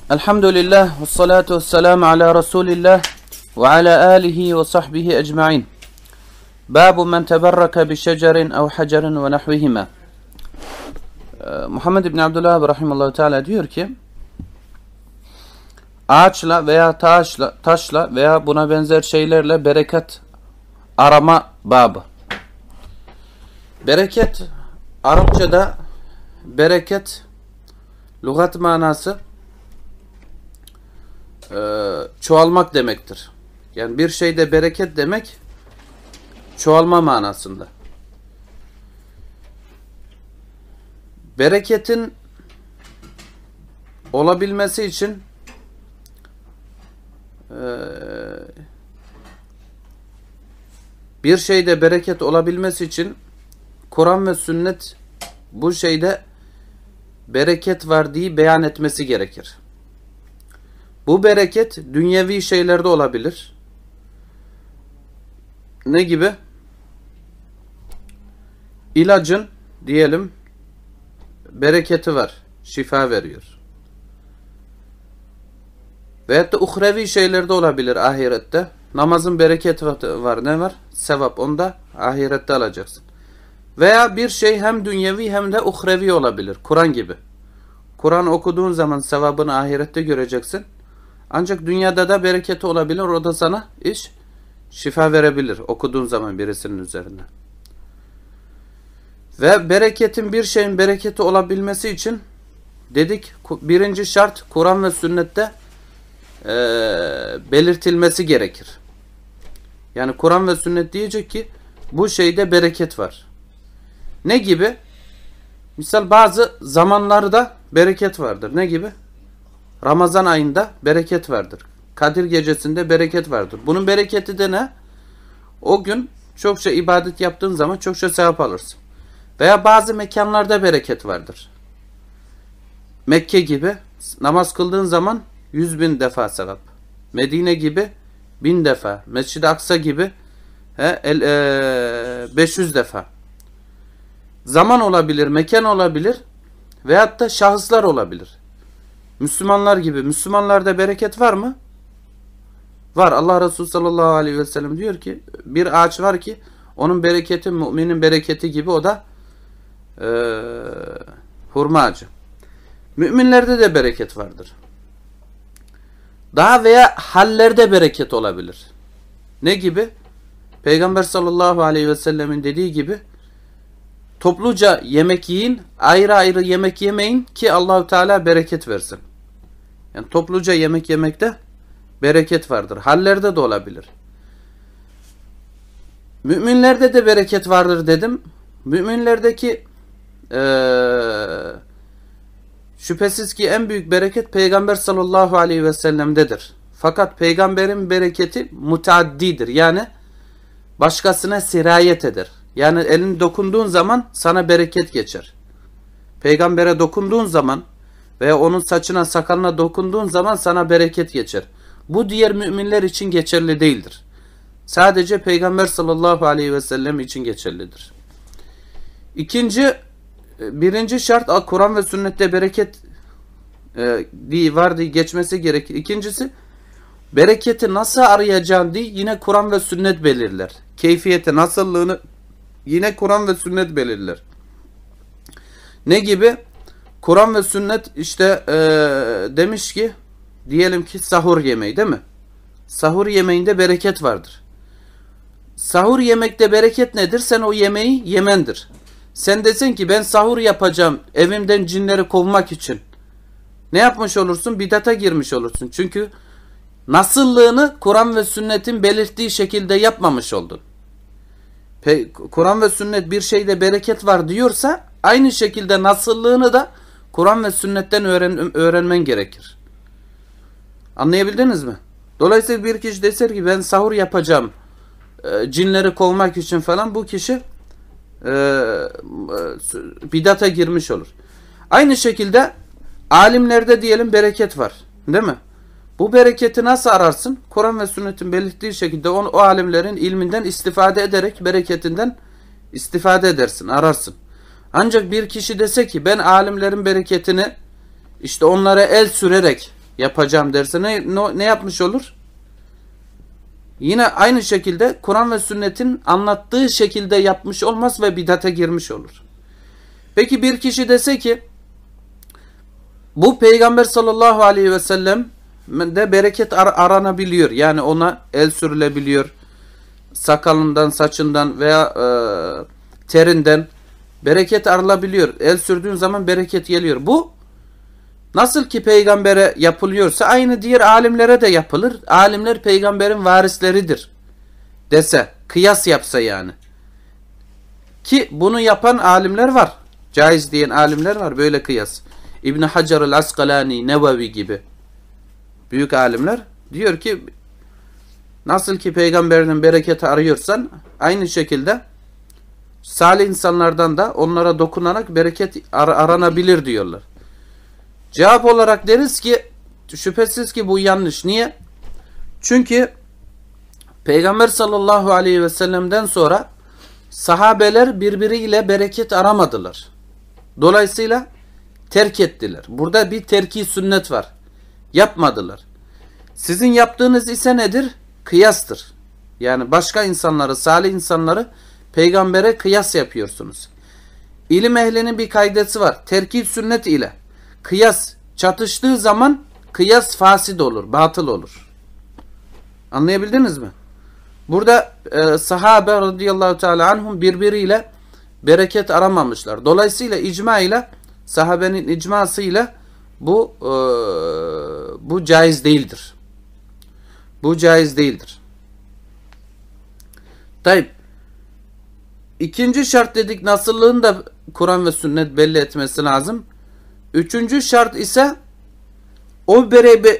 Elhamdülillah ve salatu ve selamu ala Resulillah ve ala alihi ve sahbihi ecma'in. Babu men teberreke bi şecerin ev hacerin ve nahvihima. Muhammed İbni Abdülvahhab rahimallahu teala diyor ki, ağaçla veya taşla veya buna benzer şeylerle bereket arama babı. Bereket, Arapçada bereket lügat manası çoğalmak demektir. Yani bir şeyde bereket demek çoğalma manasında. Bereketin olabilmesi için bir şeyde bereket olabilmesi için Kur'an ve sünnet bu şeyde bereket var diye beyan etmesi gerekir. Bu bereket dünyevi şeylerde olabilir. Ne gibi? İlacın diyelim bereketi var. Şifa veriyor. Veyahut da uhrevi şeylerde olabilir ahirette. Namazın bereketi var. Ne var? Sevap. Onu da ahirette alacaksın. Veya bir şey hem dünyevi hem de uhrevi olabilir. Kur'an gibi. Kur'an okuduğun zaman sevabını ahirette göreceksin. Ancak dünyada da bereketi olabilir. O da sana şifa verebilir okuduğun zaman birisinin üzerine. Ve bereketin, bir şeyin bereketi olabilmesi için dedik, birinci şart Kur'an ve sünnette belirtilmesi gerekir. Yani Kur'an ve sünnet diyecek ki bu şeyde bereket var. Ne gibi? Misal bazı zamanlarda bereket vardır. Ne gibi? Ramazan ayında bereket vardır. Kadir gecesinde bereket vardır. Bunun bereketi de ne? O gün çokça ibadet yaptığın zaman çokça sevap alırsın. Veya bazı mekanlarda bereket vardır. Mekke gibi namaz kıldığın zaman 100.000 defa sevap. Medine gibi 1000 defa. Mescid-i Aksa gibi 500 defa. Zaman olabilir, mekan olabilir veyahut da şahıslar olabilir. Müslümanlar gibi. Müslümanlarda bereket var mı? Var. Allah Resulü sallallahu aleyhi ve sellem diyor ki bir ağaç var ki onun bereketi müminin bereketi gibi, o da hurma ağacı. Müminlerde de bereket vardır. Daha veya hallerde bereket olabilir. Ne gibi? Peygamber sallallahu aleyhi ve sellemin dediği gibi topluca yemek yiyin, ayrı ayrı yemek yemeyin ki Allahu Teala bereket versin. Yani topluca yemek yemekte bereket vardır. Hallerde de olabilir. Müminlerde de bereket vardır dedim. Müminlerdeki şüphesiz ki en büyük bereket Peygamber sallallahu aleyhi ve sellem'dedir. Fakat peygamberin bereketi mutaaddidir. Yani başkasına sirayet eder. Yani elini dokunduğun zaman sana bereket geçer. Peygambere dokunduğun zaman veya onun saçına, sakalına dokunduğun zaman sana bereket geçer. Bu diğer müminler için geçerli değildir. Sadece Peygamber sallallahu aleyhi ve sellem için geçerlidir. Birinci şart Kur'an ve sünnette bereket var diye geçmesi gerekir. İkincisi, bereketi nasıl arayacağın diye yine Kur'an ve sünnet belirler. Keyfiyeti, nasıllığını yine Kur'an ve sünnet belirler. Ne gibi? Kur'an ve sünnet işte demiş ki, diyelim ki sahur yemeği değil mi? Sahur yemeğinde bereket vardır. Sahur yemekte bereket nedir? Sen o yemeği yemendir. Sen desin ki ben sahur yapacağım evimden cinleri kovmak için. Ne yapmış olursun? Bidata girmiş olursun. Çünkü nasıllığını Kur'an ve sünnetin belirttiği şekilde yapmamış oldun. Kur'an ve sünnet bir şeyde bereket var diyorsa aynı şekilde nasıllığını da Kur'an ve sünnetten öğrenmen gerekir. Anlayabildiniz mi? Dolayısıyla bir kişi deser ki ben sahur yapacağım cinleri kovmak için falan, bu kişi bidata girmiş olur. Aynı şekilde alimlerde diyelim bereket var. Değil mi? Bu bereketi nasıl ararsın? Kur'an ve sünnetin belirttiği şekilde o alimlerin ilminden istifade ederek bereketinden istifade edersin, ararsın. Ancak bir kişi dese ki ben alimlerin bereketini işte onlara el sürerek yapacağım derse ne yapmış olur? Yine aynı şekilde Kur'an ve sünnetin anlattığı şekilde yapmış olmaz ve bid'ate girmiş olur. Peki bir kişi dese ki bu Peygamber sallallahu aleyhi ve sellem de bereket aranabiliyor. Yani ona el sürülebiliyor. Sakalından, saçından veya terinden bereket arılabiliyor. El sürdüğün zaman bereket geliyor. Bu nasıl ki peygambere yapılıyorsa aynı diğer alimlere de yapılır. Alimler peygamberin varisleridir dese, kıyas yapsa yani. Ki bunu yapan alimler var. Caiz diyen alimler var böyle kıyas. İbn Hacer el-Asqalani, Nevevi gibi büyük alimler diyor ki nasıl ki peygamberinin bereketi arıyorsan aynı şekilde salih insanlardan da onlara dokunarak bereket aranabilir diyorlar. Cevap olarak deriz ki şüphesiz ki bu yanlış. Niye? Çünkü Peygamber sallallahu aleyhi ve sellem'den sonra sahabeler birbiriyle bereket aramadılar. Dolayısıyla terk ettiler. Burada bir terki sünnet var. Yapmadılar. Sizin yaptığınız ise nedir? Kıyastır. Yani başka insanları, salih insanları peygambere kıyas yapıyorsunuz. İlim ehlinin bir kaidesi var. Terki sünnet ile kıyas çatıştığı zaman kıyas fasid olur, batıl olur. Anlayabildiniz mi? Burada sahabe radıyallahu teala anhum birbiriyle bereket aramamışlar. Dolayısıyla icma ile sahabenin icmasıyla bu caiz değildir. Bu caiz değildir. Tayyip. İkinci şart dedik nasıllığını da Kur'an ve sünnet belli etmesi lazım. Üçüncü şart ise o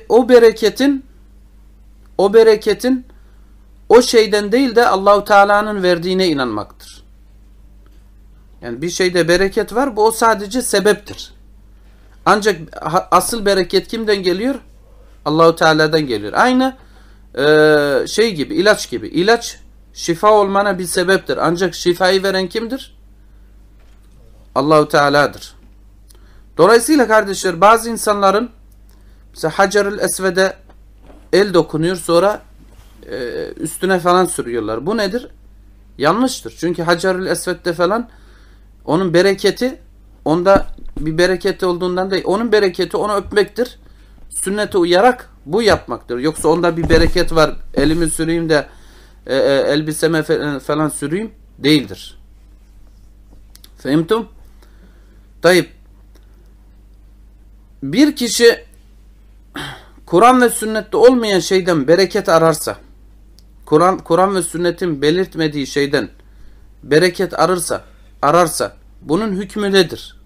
bereketin o şeyden değil de Allahu Teala'nın verdiğine inanmaktır. Yani bir şeyde bereket var, bu o sadece sebeptir. Ancak asıl bereket kimden geliyor? Allahu Teala'dan geliyor. Aynı şey gibi, ilaç gibi. İlaç şifa olmana bir sebeptir. Ancak şifayı veren kimdir? Allahu Teala'dır. Dolayısıyla kardeşler bazı insanların mesela Hacer-ül Esved'e el dokunuyor sonra üstüne falan sürüyorlar. Bu nedir? Yanlıştır. Çünkü Hacer-ül Esved'de falan onun bereketi onda bir bereketi olduğundan değil. Onun bereketi onu öpmektir. Sünnete uyarak bu yapmaktır. Yoksa onda bir bereket var. Elimi süreyim de elbiseme falan süreyim değildir. Fehimtum? Tayyip. Bir kişi Kur'an ve sünnette olmayan şeyden bereket ararsa, Kur'an ve sünnetin belirtmediği şeyden bereket ararsa bunun hükmü nedir?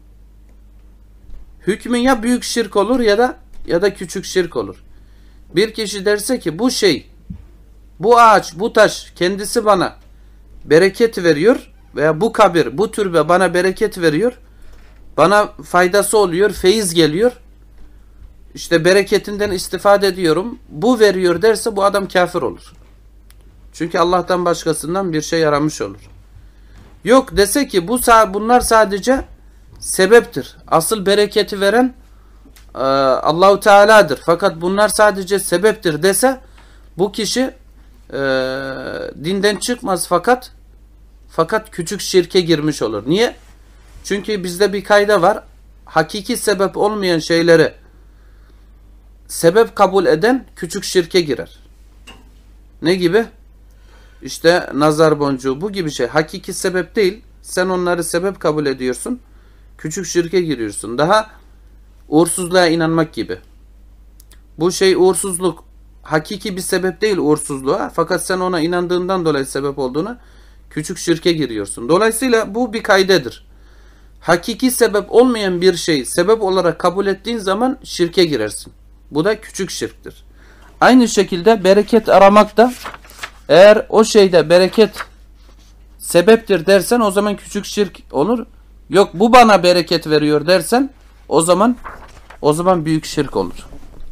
Hükmü ya büyük şirk olur ya da küçük şirk olur. Bir kişi derse ki bu şey, bu ağaç, bu taş kendisi bana bereket veriyor veya bu kabir, bu türbe bana bereket veriyor, bana faydası oluyor, feyiz geliyor, İşte bereketinden istifade ediyorum, bu veriyor derse bu adam kafir olur. Çünkü Allah'tan başkasından bir şey aramış olur. Yok dese ki bunlar sadece sebeptir. Asıl bereketi veren Allahu Teala'dır. Fakat bunlar sadece sebeptir dese bu kişi dinden çıkmaz fakat küçük şirke girmiş olur. Niye? Çünkü bizde bir kayda var. Hakiki sebep olmayan şeyleri sebep kabul eden küçük şirke girer. Ne gibi? İşte nazar boncuğu, bu gibi şey. Hakiki sebep değil. Sen onları sebep kabul ediyorsun. Küçük şirke giriyorsun. Daha uğursuzluğa inanmak gibi. Bu şey uğursuzluk. Hakiki bir sebep değil uğursuzluğa. Fakat sen ona inandığından dolayı sebep olduğuna küçük şirke giriyorsun. Dolayısıyla bu bir kaydedir. Hakiki sebep olmayan bir şey sebep olarak kabul ettiğin zaman şirke girersin. Bu da küçük şirktir. Aynı şekilde bereket aramak da eğer o şeyde bereket sebeptir dersen o zaman küçük şirk olur. Yok bu bana bereket veriyor dersen o zaman büyük şirk olur.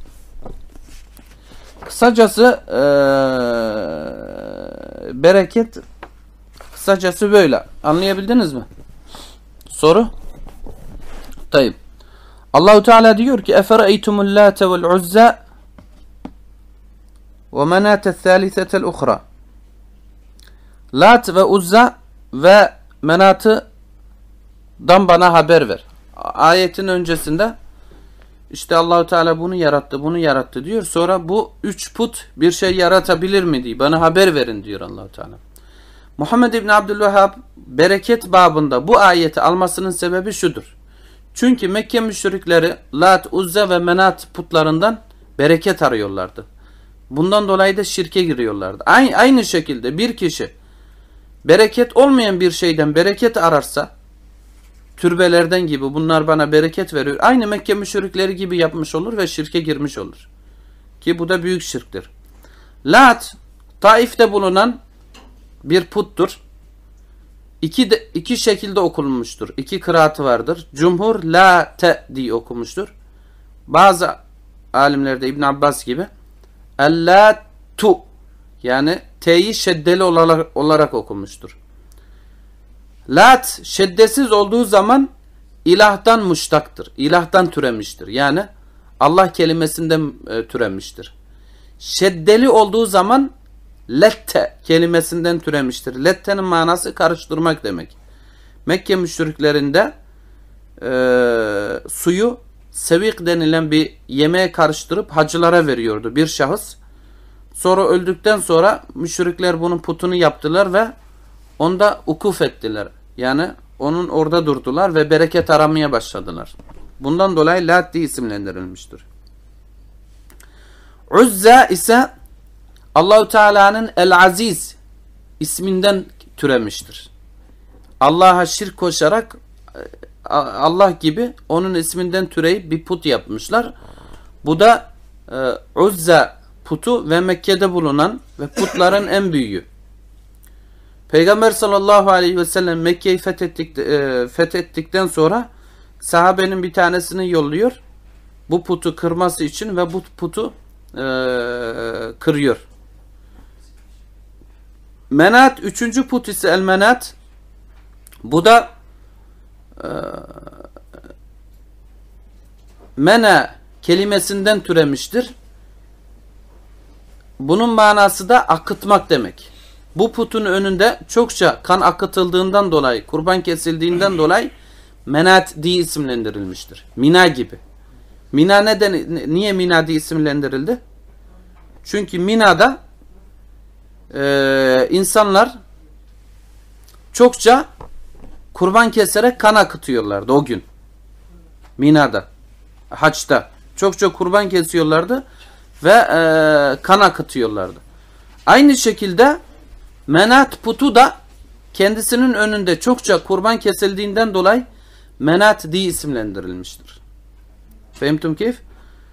Kısacası bereket kısacası böyle. Anlayabildiniz mi? Soru? Tayyip. Allahu Teala diyor ki: "Efereytumul Late vel Uzza ve Menate thâlisetel uhra." Lat ve Uzza ve Menat'dan bana haber ver. Ayetin öncesinde işte Allahu Teala bunu yarattı, bunu yarattı diyor. Sonra bu üç put bir şey yaratabilir mi diye bana haber verin diyor Allahu Teala. Muhammed İbni Abdülvehhab bereket babında bu ayeti almasının sebebi şudur. Çünkü Mekke müşrikleri Lat, Uzza ve Menat putlarından bereket arıyorlardı. Bundan dolayı da şirke giriyorlardı. Aynı şekilde bir kişi bereket olmayan bir şeyden bereket ararsa, türbelerden gibi bunlar bana bereket veriyor, aynı Mekke müşrikleri gibi yapmış olur ve şirke girmiş olur. Ki bu da büyük şirktir. Lat, Taif'te bulunan bir puttur. İki şekilde okunmuştur. İki kıraatı vardır. Cumhur la te diye okumuştur. Bazı alimlerde İbn Abbas gibi el-la-tu, yani t'yi şeddeli olarak okunmuştur. Lat şeddesiz olduğu zaman ilahtan muştaktır. İlahtan türemiştir. Yani Allah kelimesinden türemiştir. Şeddeli olduğu zaman lette kelimesinden türemiştir. Lette'nin manası karıştırmak demek. Mekke müşriklerinde suyu sevik denilen bir yemeğe karıştırıp hacılara veriyordu bir şahıs. Sonra öldükten sonra müşrikler bunun putunu yaptılar ve onda ukuf ettiler. Yani onun orada durdular ve bereket aramaya başladılar. Bundan dolayı Lat diye isimlendirilmiştir. Uzza ise Allahu Teala'nın El-Aziz isminden türemiştir. Allah'a şirk koşarak Allah gibi onun isminden türeyip bir put yapmışlar. Bu da Uzza putu ve Mekke'de bulunan ve putların en büyüğü. Peygamber sallallahu aleyhi ve sellem Mekke'yi fethettikten sonra sahabenin bir tanesini yolluyor. Bu putu kırması için ve bu putu kırıyor. Menat, üçüncü put ise El-Menat. Bu da mena kelimesinden türemiştir. Bunun manası da akıtmak demek. Bu putun önünde çokça kan akıtıldığından dolayı, kurban kesildiğinden dolayı Menat diye isimlendirilmiştir. Mina gibi. Mina niye Mina diye isimlendirildi? Çünkü Mina'da insanlar çokça kurban keserek kan akıtıyorlardı o gün. Mina'da, haçta çokça kurban kesiyorlardı ve kan akıtıyorlardı. Aynı şekilde Menat putu da kendisinin önünde çokça kurban kesildiğinden dolayı Menat diye isimlendirilmiştir. Fehimtum keyf?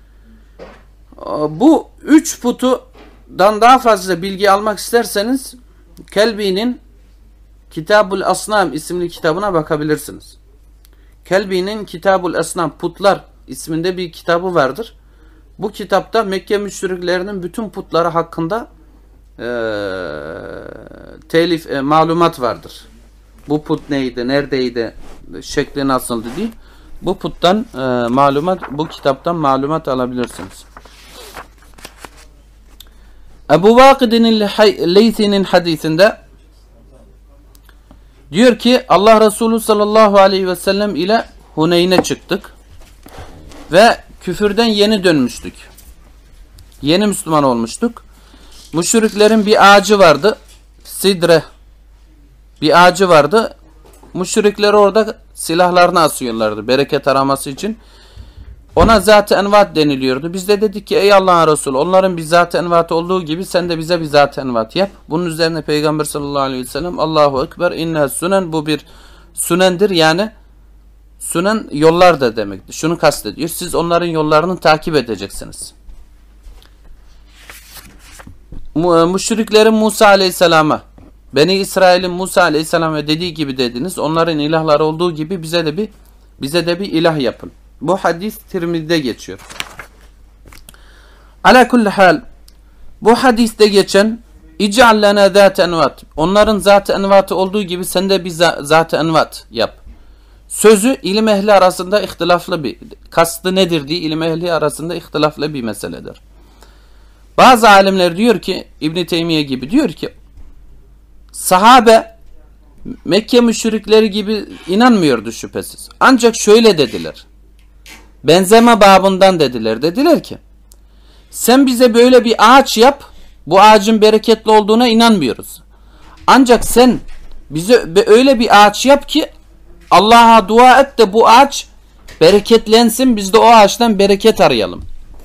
Bu üç putudan daha fazla bilgi almak isterseniz Kelbi'nin Kitabul Asnam isimli kitabına bakabilirsiniz. Kelbi'nin Kitabul Asnam, Putlar isminde bir kitabı vardır. Bu kitapta Mekke müşriklerinin bütün putları hakkında malumat vardır. Bu put neydi, neredeydi, şekli nasıldı diye. Bu puttan bu kitaptan malumat alabilirsiniz. Ebu Vakid'in Leyth'inin hadisinde diyor ki Allah Resulü sallallahu aleyhi ve sellem ile Huneyn'e çıktık ve küfürden yeni dönmüştük. Yeni Müslüman olmuştuk. Müşriklerin bir ağacı vardı. Sidre bir ağacı vardı. Müşrikler orada silahlarını asıyorlardı bereket araması için. Ona Zat-ı Envat deniliyordu. Biz de dedik ki ey Allah'ın Resulü, onların bir Zat-ı Envat olduğu gibi sen de bize bir Zat-ı Envat yap. Bunun üzerine Peygamber sallallahu aleyhi ve sellem Allahu Ekber inne sünen, bu bir sünendir, yani sünen yollar da demektir. Şunu kastediyor. Siz onların yollarını takip edeceksiniz. Müşriklerin Musa aleyhisselama, Beni İsrail'in Musa aleyhisselama dediği gibi dediniz. Onların ilahları olduğu gibi bize de bir ilah yapın. Bu hadis Tirmizi'de geçiyor. Ala kulli hal, bu hadiste geçen İc'al lena zâte envat, onların zat-ı envatı olduğu gibi sen de bir zat-ı envat yap. sözü ilim ehli arasında ihtilaflı bir, kastı nedir diye ilim ehli arasında ihtilaflı bir meseledir. Bazı alimler diyor ki, İbn Teymiye gibi diyor ki, sahabe Mekke müşrikleri gibi inanmıyordu şüphesiz. Ancak şöyle dediler. Benzeme babından dediler. Dediler ki, sen bize böyle bir ağaç yap, bu ağacın bereketli olduğuna inanmıyoruz. Ancak sen bize öyle bir ağaç yap ki Allah'a dua et de bu ağaç bereketlensin, biz de o ağaçtan bereket arayalım.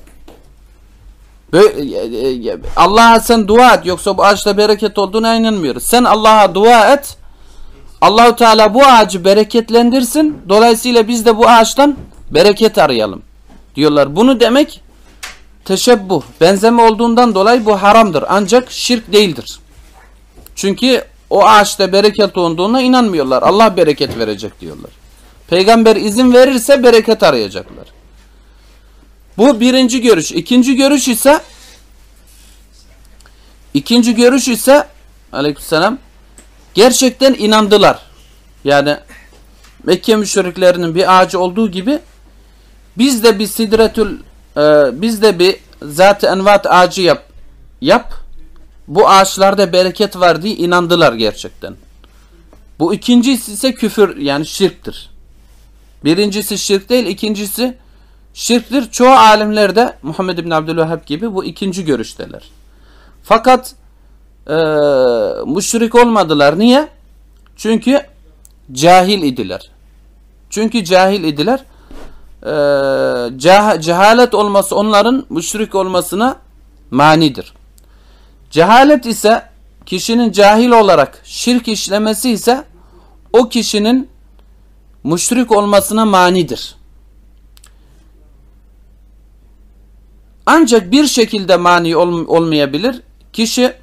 Allah'a sen dua et, yoksa bu ağaçta bereket olduğuna inanmıyoruz. Sen Allah'a dua et, Allahu Teala bu ağacı bereketlendirsin, dolayısıyla biz de bu ağaçtan bereket arayalım diyorlar. Bunu demek teşebbuh, benzeme olduğundan dolayı bu haramdır, ancak şirk değildir. Çünkü o ağaçta bereket olduğuna inanmıyorlar. Allah bereket verecek diyorlar. Peygamber izin verirse bereket arayacaklar. Bu birinci görüş. İkinci görüş ise aleykümselam, gerçekten inandılar. Yani Mekke müşriklerinin bir ağacı olduğu gibi biz de bir zat-ı envat ağacı yap. Bu ağaçlarda bereket var diye inandılar gerçekten. Bu ikincisi ise küfür, yani şirktir. Birincisi şirk değil, ikincisi şirktir. Çoğu alimler de Muhammed bin Abdülvehhab gibi bu ikinci görüşteler. Fakat müşrik olmadılar. Niye? Çünkü cahil idiler. Cehalet olması onların müşrik olmasına manidir. Cehalet ise, kişinin cahil olarak şirk işlemesi ise o kişinin müşrik olmasına manidir. Ancak bir şekilde mani olmayabilir. Kişi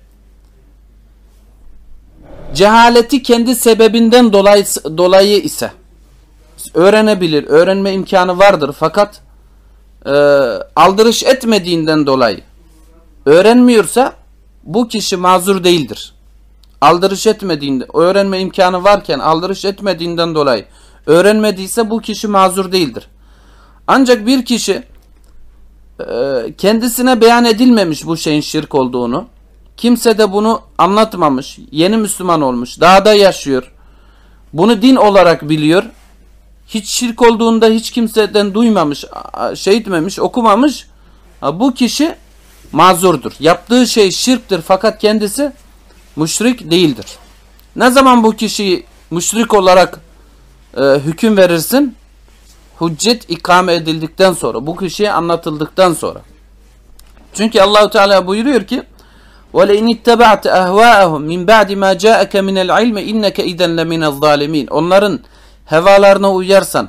cehaleti kendi sebebinden dolayı ise öğrenebilir, öğrenme imkanı vardır. Fakat aldırış etmediğinden dolayı öğrenmiyorsa bu kişi mazur değildir. Aldırış etmediğinde, öğrenme imkanı varken aldırış etmediğinden dolayı öğrenmediyse bu kişi mazur değildir. Ancak bir kişi kendisine beyan edilmemiş bu şeyin şirk olduğunu, kimse de bunu anlatmamış, yeni Müslüman olmuş, dağda yaşıyor, bunu din olarak biliyor, hiç şirk olduğunda hiç kimseden duymamış, etmemiş, okumamış, bu kişi mazurdur. Yaptığı şey şirktir fakat kendisi müşrik değildir. Ne zaman bu kişiyi müşrik olarak hüküm verirsin? Hüccet ikame edildikten sonra, bu kişiye anlatıldıktan sonra. Çünkü Allahu Teala buyuruyor ki: وَلَاِنِ اتَّبَعْتَ اَهْوَاءَهُمْ مِنْ بَعْدِ مَا جَاءَكَ مِنَ الْعِلْمِ اِنَّكَ اِذًا لَمِنَ الظَّالِمِينَ. Onların hevalarına uyarsan,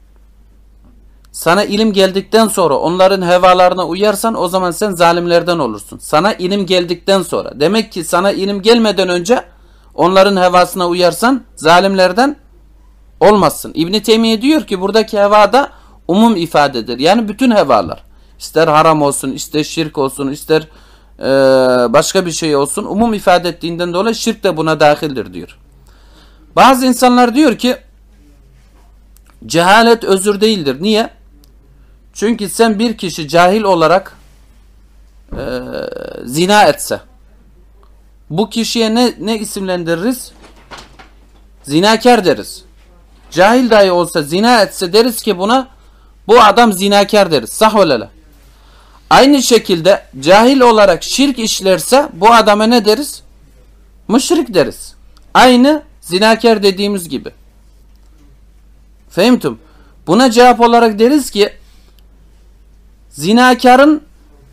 sana ilim geldikten sonra onların hevalarına uyarsan, o zaman sen zalimlerden olursun. Sana ilim geldikten sonra. Demek ki sana ilim gelmeden önce onların hevasına uyarsan zalimlerden olmazsın. İbn Teymiye diyor ki buradaki heva da umum ifadedir. Yani bütün hevalar. İster haram olsun, ister şirk olsun, ister başka bir şey olsun. Umum ifade ettiğinden dolayı şirk de buna dahildir diyor. Bazı insanlar diyor ki cehalet özür değildir. Niye? Çünkü sen bir kişi cahil olarak zina etse, bu kişiye ne isimlendiririz? Zinakar deriz. Cahil dahi olsa zina etse deriz ki buna, bu adam zinakar deriz. Sah olala. Aynı şekilde cahil olarak şirk işlerse bu adama ne deriz? Müşrik deriz. Aynı zinakar dediğimiz gibi. Fehimtum? Buna cevap olarak deriz ki zinakarın,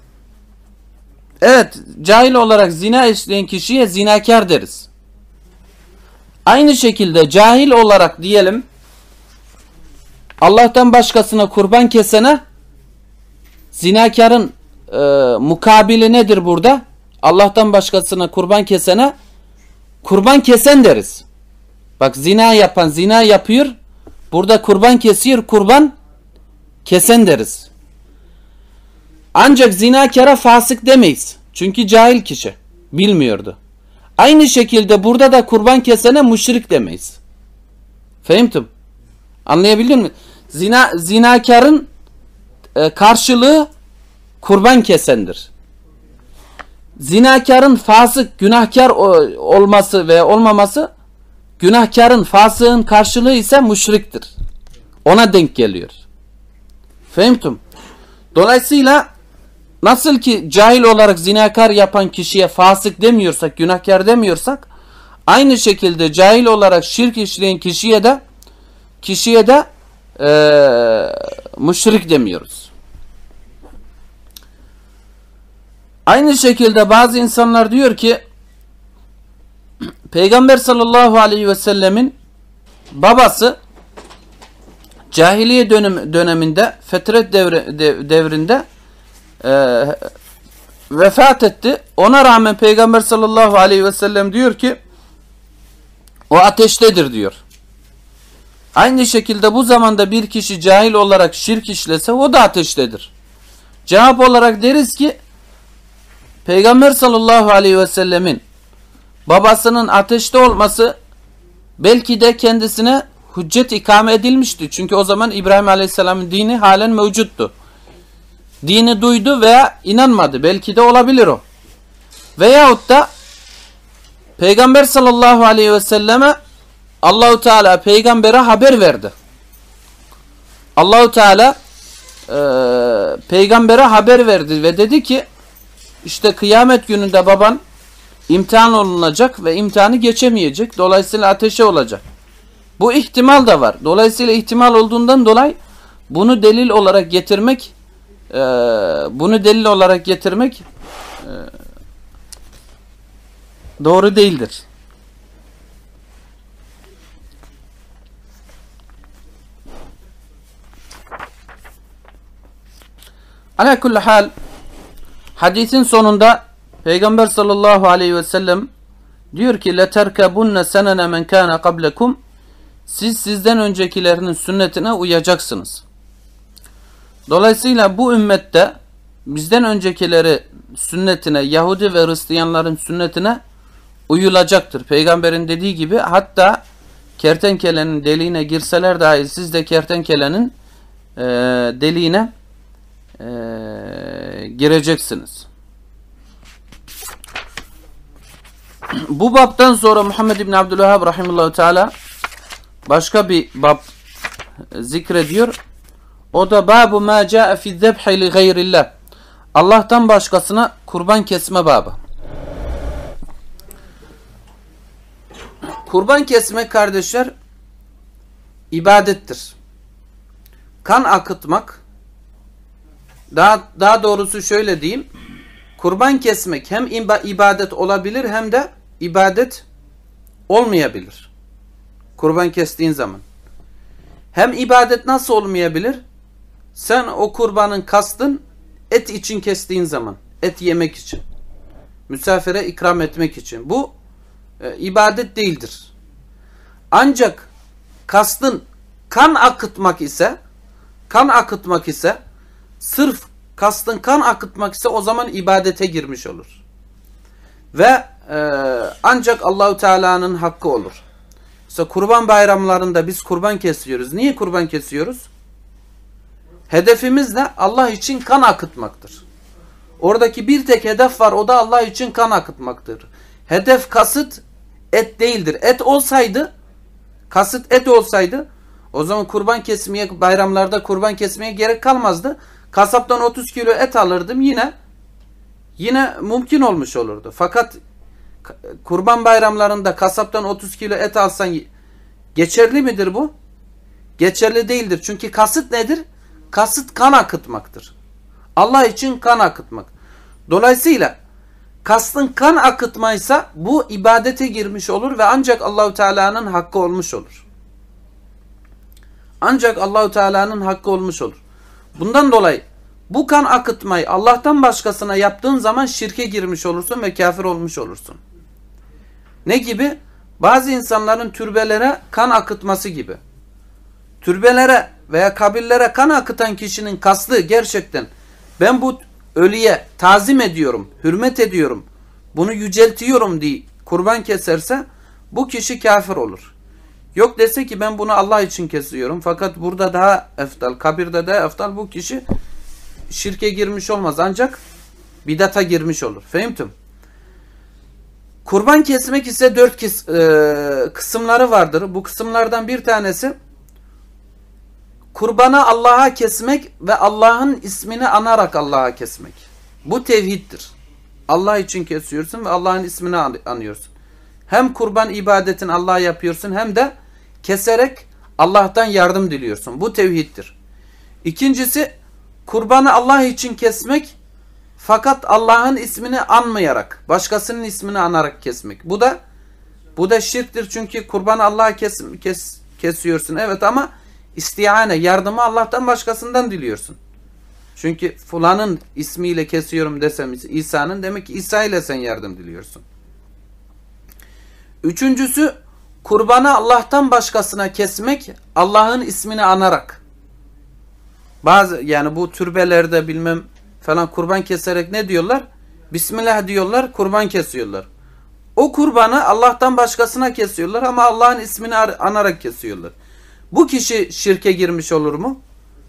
evet, cahil olarak zina işleyen kişiye zinakar deriz. Aynı şekilde cahil olarak diyelim Allah'tan başkasına kurban kesene, zinakarın mukabili nedir burada? Allah'tan başkasına kurban kesene kurban kesen deriz. Bak, zina yapan zina yapıyor, burada kurban kesiyor, kurban kesen deriz. Ancak zinakara fasık demeyiz. Çünkü cahil kişi bilmiyordu. Aynı şekilde burada da kurban kesene müşrik demeyiz. Fehimtum? Anlayabildin mi? Zinakarın karşılığı kurban kesendir. Zinakarın fasık, günahkar olması veya olmaması, günahkarın, fasığın karşılığı ise müşriktir. Ona denk geliyor. Fehimtum? Dolayısıyla nasıl ki cahil olarak zinakar yapan kişiye fasık demiyorsak, günahkar demiyorsak, aynı şekilde cahil olarak şirk işleyen kişiye de müşrik demiyoruz. Aynı şekilde bazı insanlar diyor ki Peygamber sallallahu aleyhi ve sellemin babası cahiliye döneminde, fetret devrinde vefat etti. Ona rağmen Peygamber sallallahu aleyhi ve sellem diyor ki o ateştedir diyor. Aynı şekilde bu zamanda bir kişi cahil olarak şirk işlese o da ateştedir. Cevap olarak deriz ki Peygamber sallallahu aleyhi ve sellemin babasının ateşte olması belki de kendisine hüccet ikame edilmişti. Çünkü o zaman İbrahim aleyhisselamın dini halen mevcuttu. Dini duydu veya inanmadı. Belki de olabilir o. Veyahut da Peygamber sallallahu aleyhi ve selleme Allahu Teala peygambere haber verdi. Allahu Teala peygambere haber verdi ve dedi ki işte kıyamet gününde baban imtihan olunacak ve imtihanı geçemeyecek. Dolayısıyla ateşe olacak. Bu ihtimal da var. Dolayısıyla ihtimal olduğundan dolayı bunu delil olarak getirmek doğru değildir. Ala kulli hal hadisin sonunda Peygamber sallallahu aleyhi ve sellem diyor ki leterkebunne senene men kana qablekum, siz sizden öncekilerinin sünnetine uyacaksınız. Dolayısıyla bu ümmette bizden öncekileri sünnetine, Yahudi ve Hristiyanların sünnetine uyulacaktır. Peygamberin dediği gibi hatta kertenkelenin deliğine girseler dahi siz de kertenkelenin deliğine gireceksiniz. Bu babdan sonra Muhammed İbni Abdülvehhab rahimehullah teala başka bir bab zikrediyor. O da babu ma caa fi zebhi li gayrillah. Allah'tan başkasına kurban kesme babı. Kurban kesme kardeşler ibadettir. Kan akıtmak, daha doğrusu şöyle diyeyim, kurban kesmek hem ibadet olabilir hem de ibadet olmayabilir. Kurban kestiğin zaman. Hem ibadet nasıl olmayabilir? Sen o kurbanın kastın et için kestiğin zaman, et yemek için, misafire ikram etmek için. Bu ibadet değildir. Ancak kastın kan akıtmak ise, sırf kastın kan akıtmak ise o zaman ibadete girmiş olur. Ve ancak Allahu Teala'nın hakkı olur. Mesela kurban bayramlarında biz kurban kesiyoruz. Niye kurban kesiyoruz? Hedefimiz ne? Allah için kan akıtmaktır. Oradaki bir tek hedef var, o da Allah için kan akıtmaktır. Hedef, kasıt et değildir. Kasıt et olsaydı o zaman kurban kesmeye, bayramlarda kurban kesmeye gerek kalmazdı. Kasaptan 30 kilo et alırdım, yine mümkün olmuş olurdu. Fakat kurban bayramlarında kasaptan 30 kilo et alsan geçerli midir bu? Geçerli değildir. Çünkü kasıt nedir? Kasıt kan akıtmaktır. Allah için kan akıtmak. Dolayısıyla kastın kan akıtmaysa bu ibadete girmiş olur ve ancak Allahu Teala'nın hakkı olmuş olur. Ancak Allahu Teala'nın hakkı olmuş olur. Bundan dolayı bu kan akıtmayı Allah'tan başkasına yaptığın zaman şirke girmiş olursun ve kafir olmuş olursun. Ne gibi? Bazı insanların türbelere kan akıtması gibi. Türbelere veya kabirlere kan akıtan kişinin kastı gerçekten ben bu ölüye tazim ediyorum, hürmet ediyorum, bunu yüceltiyorum diye kurban keserse bu kişi kafir olur. Yok dese ki ben bunu Allah için kesiyorum fakat burada daha eftal, kabirde daha eftal, bu kişi şirke girmiş olmaz ancak bidata girmiş olur. Fehimtum? Kurban kesmek ise 4 kısımları vardır. Bu kısımlardan bir tanesi kurbanı Allah'a kesmek ve Allah'ın ismini anarak Allah'a kesmek. Bu tevhiddir. Allah için kesiyorsun ve Allah'ın ismini anıyorsun. Hem kurban ibadetini Allah'a yapıyorsun hem de keserek Allah'tan yardım diliyorsun. Bu tevhiddir. İkincisi kurbanı Allah için kesmek fakat Allah'ın ismini anmayarak, başkasının ismini anarak kesmek. Bu da şirktir çünkü kurbanı Allah'a kesiyorsun. Evet ama istihane, yardımı Allah'tan başkasından diliyorsun. Çünkü fulanın ismiyle kesiyorum desem İsa'nın, demek ki İsa ile sen yardım diliyorsun. Üçüncüsü kurbanı Allah'tan başkasına kesmek Allah'ın ismini anarak. Yani bu türbelerde bilmem falan kurban keserek ne diyorlar? Bismillah diyorlar, kurban kesiyorlar. O kurbanı Allah'tan başkasına kesiyorlar ama Allah'ın ismini anarak kesiyorlar. Bu kişi şirke girmiş olur mu?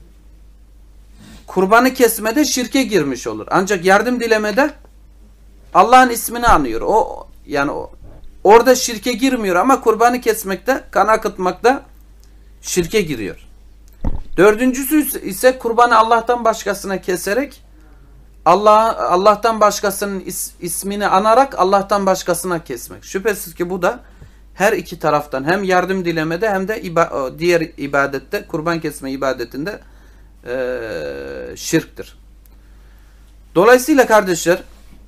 Kurbanı kesmede şirke girmiş olur. Ancak yardım dilemede Allah'ın ismini anıyor. Orada şirke girmiyor ama kurbanı kesmekte, kan akıtmakta şirke giriyor. Dördüncüsü ise kurbanı Allah'tan başkasına keserek Allah'tan başkasının ismini anarak Allah'tan başkasına kesmek. Şüphesiz ki bu da her iki taraftan hem yardım dilemede hem de diğer ibadette, kurban kesme ibadetinde şirktir. Dolayısıyla kardeşler,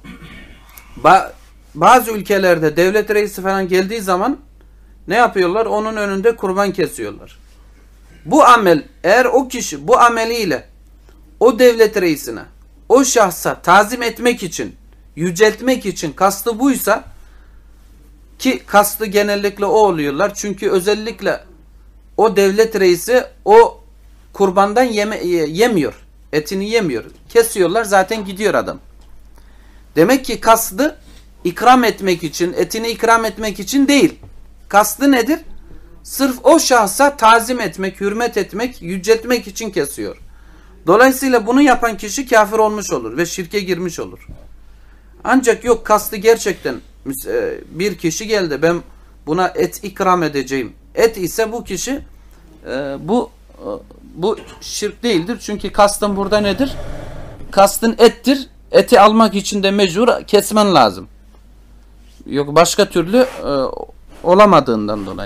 bazı ülkelerde devlet reisi falan geldiği zaman ne yapıyorlar? Onun önünde kurban kesiyorlar. Bu amel, eğer o kişi bu ameliyle o devlet reisine, o şahsa tazim etmek için, yüceltmek için kastı buysa, ki kastı genellikle o oluyorlar. Çünkü özellikle o devlet reisi o kurbandan yemiyor. Etini yemiyor. Kesiyorlar, zaten gidiyor adam. Demek ki kastı ikram etmek için, etini ikram etmek için değil. Kastı nedir? Sırf o şahsa tazim etmek, hürmet etmek, yüceltmek için kesiyor. Dolayısıyla bunu yapan kişi kafir olmuş olur ve şirke girmiş olur. Ancak yok, kastı gerçekten bir kişi geldi, ben buna et ikram edeceğim. Et ise bu kişi bu şirk değildir. Çünkü kastın burada nedir? Kastın ettir. Eti almak için de mecbur kesmen lazım. Yok, başka türlü olamadığından dolayı.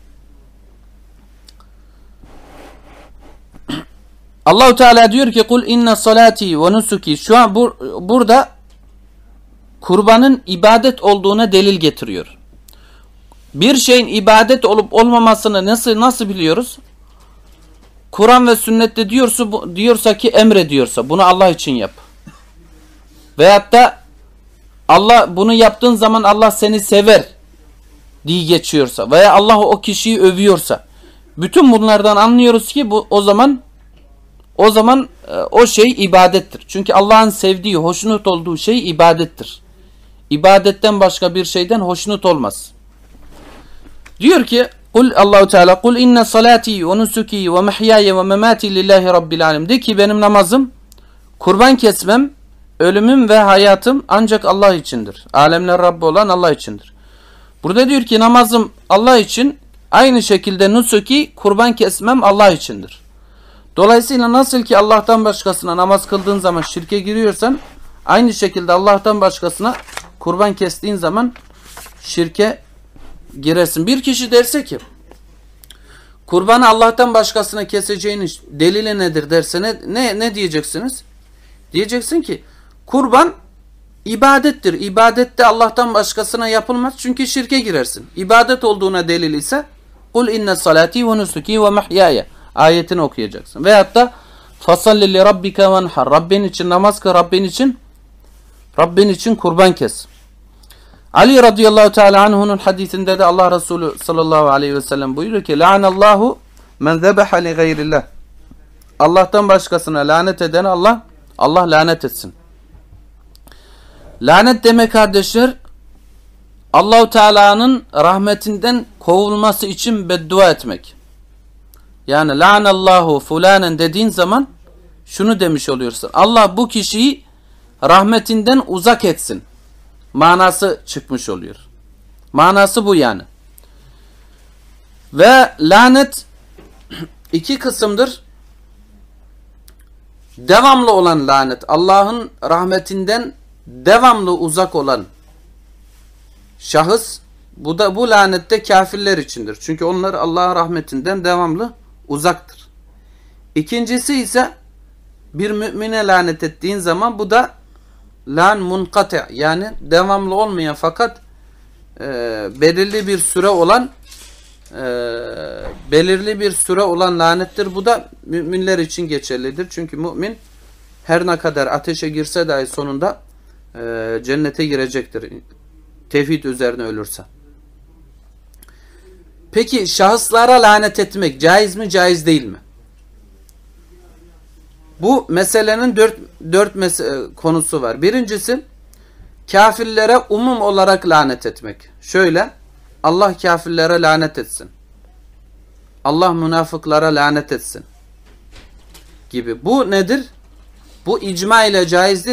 Allahu Teala diyor ki kul inne salati ve nusuki. Şu an burada kurbanın ibadet olduğuna delil getiriyor. Bir şeyin ibadet olup olmamasını nasıl biliyoruz? Kur'an ve sünnette diyorsa ki emrediyorsa bunu Allah için yap. Veyahut da Allah bunu yaptığın zaman Allah seni sever diye geçiyorsa veya Allah o kişiyi övüyorsa, bütün bunlardan anlıyoruz ki o zaman o şey ibadettir. Çünkü Allah'ın sevdiği, hoşnut olduğu şey ibadettir. İbadetten başka bir şeyden hoşnut olmaz. Diyor ki Allahu Teala kul inne salati ve nusuki ve mahyaya ve memati lillahi rabbil alamin. De ki benim namazım, kurban kesmem, ölümüm ve hayatım ancak Allah içindir. Alemler Rabbi olan Allah içindir. Burada diyor ki namazım Allah için, aynı şekilde nusuki, kurban kesmem Allah içindir. Dolayısıyla nasıl ki Allah'tan başkasına namaz kıldığın zaman şirke giriyorsan, aynı şekilde Allah'tan başkasına kurban kestiğin zaman şirke girersin. Bir kişi derse ki kurbanı Allah'tan başkasına keseceğinin delili nedir derse ne diyeceksiniz? Diyeceksin ki kurban ibadettir. İbadette Allah'tan başkasına yapılmaz çünkü şirke girersin. İbadet olduğuna delil ise kul inne salati ve nusuki ve mahyaya ayetini okuyacaksın. Veyahut da fasalli li rabbike venhar, Rabbin için namaz kıl, Rabbin için kurban kes. Ali radıyallahu teala anhu'nun hadisinde de Allah Resulü sallallahu aleyhi ve sellem buyuruyor ki la'anallahu men zebeha li gayrillah. Allah'tan başkasına lanet eden Allah lanet etsin. Lanet demek kardeşler, Allahu Teala'nın rahmetinden kovulması için beddua etmek. Yani la'anallahu fulanen dediğin zaman şunu demiş oluyorsun. Allah bu kişiyi rahmetinden uzak etsin. Manası çıkmış oluyor. Manası bu yani. Ve lanet iki kısımdır. Devamlı olan lanet, Allah'ın rahmetinden devamlı uzak olan şahıs, bu lanette kafirler içindir. Çünkü onlar Allah'ın rahmetinden devamlı uzaktır. İkincisi ise bir mümine lanet ettiğin zaman bu da lan munkati, yani devamlı olmayan fakat belirli bir süre olan lanettir. Bu da müminler için geçerlidir. Çünkü mümin her ne kadar ateşe girse dahi sonunda cennete girecektir. Tevhid üzerine ölürse. Peki şahıslara lanet etmek caiz mi, caiz değil mi? Bu meselenin dört konusu var. Birincisi, kafirlere umum olarak lanet etmek. Şöyle, Allah kafirlere lanet etsin. Allah münafıklara lanet etsin. Gibi. Bu nedir? Bu icma ile caizdir.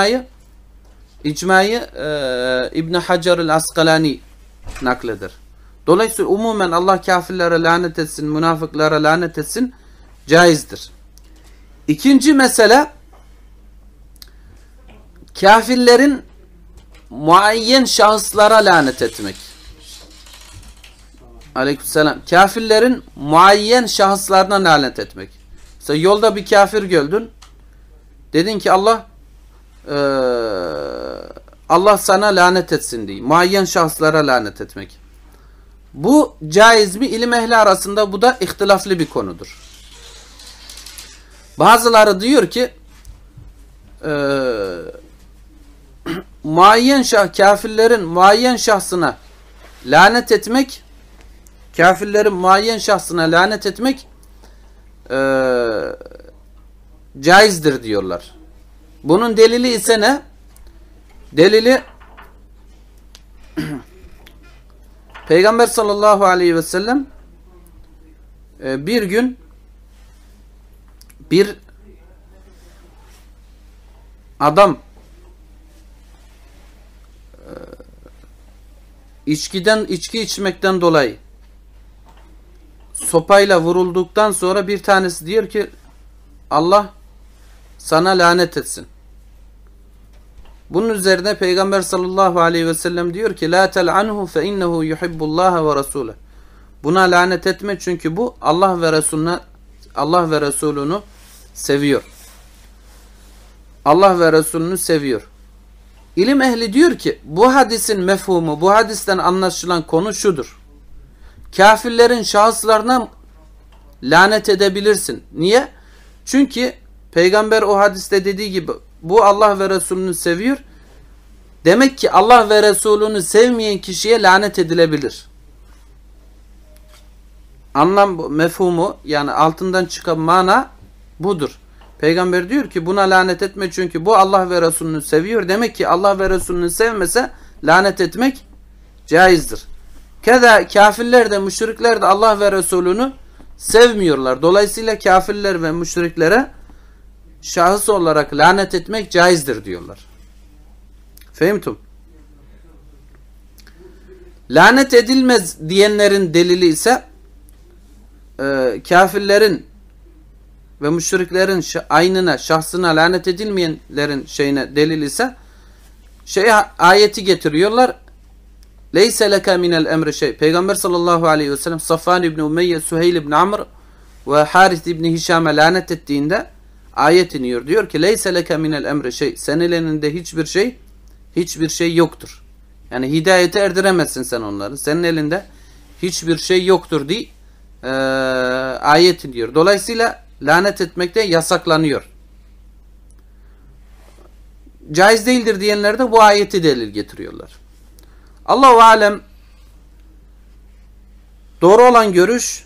İcmayı İbn Hacer el-Asqalani nakledir. Dolayısıyla umumen Allah kafirlere lanet etsin, münafıklara lanet etsin caizdir. İkinci mesele, kafirlerin muayyen şahıslara lanet etmek. Aleykümselam. Kafirlerin muayyen şahıslarına lanet etmek. Mesela yolda bir kafir gördün. Dedin ki Allah sana lanet etsin diye. Muayyen şahıslara lanet etmek. Bu caiz mi? İlim ehli arasında bu da ihtilaflı bir konudur. Bazıları diyor ki kafirlerin muayyen şahsına lanet etmek, caizdir diyorlar. Bunun delili ise ne? Delili Peygamber sallallahu aleyhi ve sellem bir gün bir adam içki içmekten dolayı sopayla vurulduktan sonra bir tanesi diyor ki Allah sana lanet etsin. Bunun üzerine Peygamber sallallahu aleyhi ve sellem diyor ki la tel'anhu fe innehu yuhibbullaha ve rasuluhu. Buna lanet etme çünkü bu Allah ve Resulünü seviyor. Allah ve Resulünü seviyor. İlim ehli diyor ki bu hadisin mefhumu, bu hadisten anlaşılan konu şudur. Kafirlerin şahıslarına lanet edebilirsin. Niye? Çünkü Peygamber o hadiste dediği gibi bu Allah ve Resulünü seviyor. Demek ki Allah ve Resulünü sevmeyen kişiye lanet edilebilir. Anlam, mefhumu, yani altından çıkan mana budur. Peygamber diyor ki buna lanet etme çünkü bu Allah ve Resulünü seviyor. Demek ki Allah ve Resulünü sevmese lanet etmek caizdir. Keza kafirler de müşrikler de Allah ve Resulünü sevmiyorlar. Dolayısıyla kafirler ve müşriklere şahıs olarak lanet etmek caizdir diyorlar. Fehimtum? Lanet edilmez diyenlerin delili ise kafirlerin ve müşriklerin aynına, şahsına lanet edilmeyenlerin delil ise ayeti getiriyorlar. Leyse leke minel emri şey. Peygamber sallallahu aleyhi ve sellem Safvan ibn Umeyye, Süheyl ibn Amr ve Haris ibn Hişam'a lanet ettiğinde ayet iniyor. Diyor ki leyse leke minel emri şey. Senin elinde hiçbir şey yoktur. Yani hidayete erdiremezsin sen onları. Senin elinde hiçbir şey yoktur diye ayet iniyor. Dolayısıyla lanet etmek de yasaklanıyor. Caiz değildir diyenler de bu ayeti delil getiriyorlar. Allahu alem, doğru olan görüş,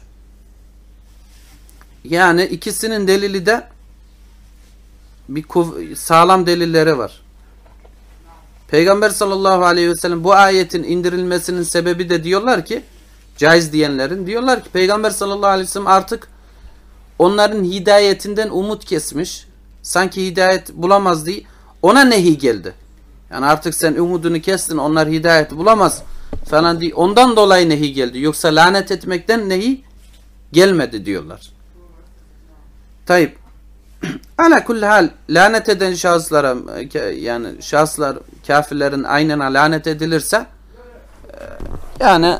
yani ikisinin delili de sağlam delilleri var. Peygamber sallallahu aleyhi ve sellem bu ayetin indirilmesinin sebebi de diyorlar ki, caiz diyenlerin diyorlar ki Peygamber sallallahu aleyhi ve sellem artık onların hidayetinden umut kesmiş. Sanki hidayet bulamaz diye ona nehi geldi. Yani artık sen umudunu kestin, onlar hidayet bulamaz falan diye. Ondan dolayı nehi geldi. Yoksa lanet etmekten nehi gelmedi diyorlar. Tayyip. Ala kulli hal lanet eden şahıslara, yani şahıslar kafirlerin aynına lanet edilirse yani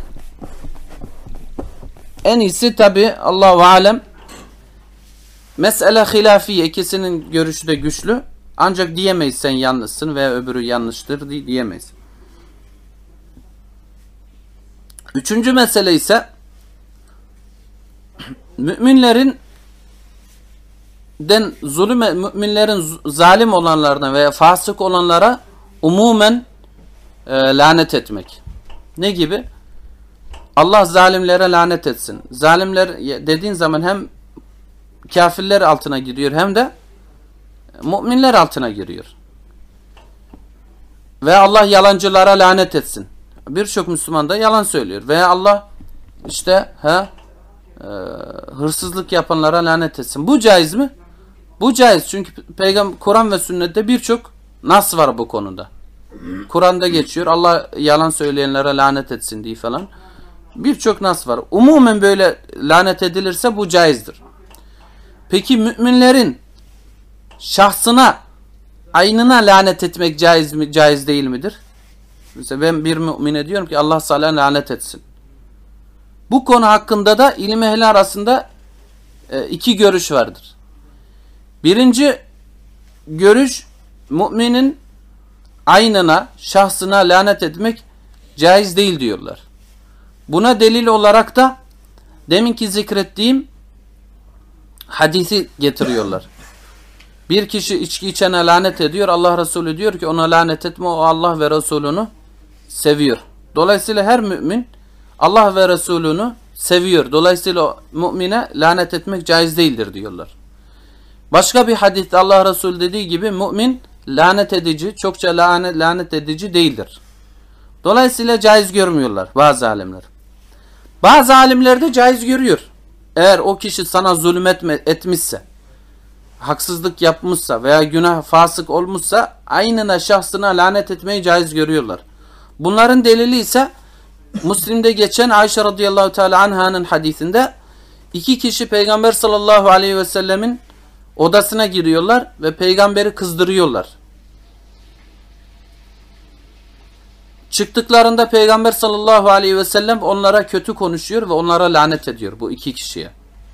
en iyisi tabi Allahu alem, mesele hilafiye, ikisinin görüşü de güçlü. Ancak diyemeyiz sen yanlışsın veya öbürü yanlıştır diyemeyiz. Üçüncü mesele ise müminlerin zalim olanlarına veya fasık olanlara umumen lanet etmek. Ne gibi? Allah zalimlere lanet etsin. Zalimler dediğin zaman hem kafirler altına giriyor hem de müminler altına giriyor. Ve Allah yalancılara lanet etsin. Birçok Müslüman da yalan söylüyor. Veya Allah işte hırsızlık yapanlara lanet etsin. Bu caiz mi? Bu caiz. Çünkü Peygamber, Kur'an ve sünnette birçok nas var bu konuda. Kur'an'da geçiyor. Allah yalan söyleyenlere lanet etsin diye falan. Birçok nas var. Umumen böyle lanet edilirse bu caizdir. Peki müminlerin şahsına, aynına lanet etmek caiz mi, caiz değil midir? Mesela ben bir mümine diyorum ki Allah sana lanet etsin. Bu konu hakkında da ilim ehli arasında iki görüş vardır. Birinci görüş, müminin aynına, şahsına lanet etmek caiz değil diyorlar. Buna delil olarak da deminki zikrettiğim hadisi getiriyorlar. Bir kişi içki içene lanet ediyor. Allah Resulü diyor ki ona lanet etme, o Allah ve Resulünü seviyor. Dolayısıyla her mümin Allah ve Resulünü seviyor. Dolayısıyla o mümine lanet etmek caiz değildir diyorlar. Başka bir hadiste Allah Resulü dediği gibi mümin lanet edici, çokça lanet edici değildir. Dolayısıyla caiz görmüyorlar bazı alimler. Bazı alimler de caiz görüyor. Eğer o kişi sana zulüm etmişse, haksızlık yapmışsa veya günah fasık olmuşsa aynına, şahsına lanet etmeyi caiz görüyorlar. Bunların delili ise Müslim'de geçen Ayşe radıyallahu teala anha'nın hadisinde iki kişi Peygamber sallallahu aleyhi ve sellemin odasına giriyorlar ve peygamberi kızdırıyorlar. Çıktıklarında Peygamber sallallahu aleyhi ve sellem onlara kötü konuşuyor ve onlara lanet ediyor, bu iki kişiye.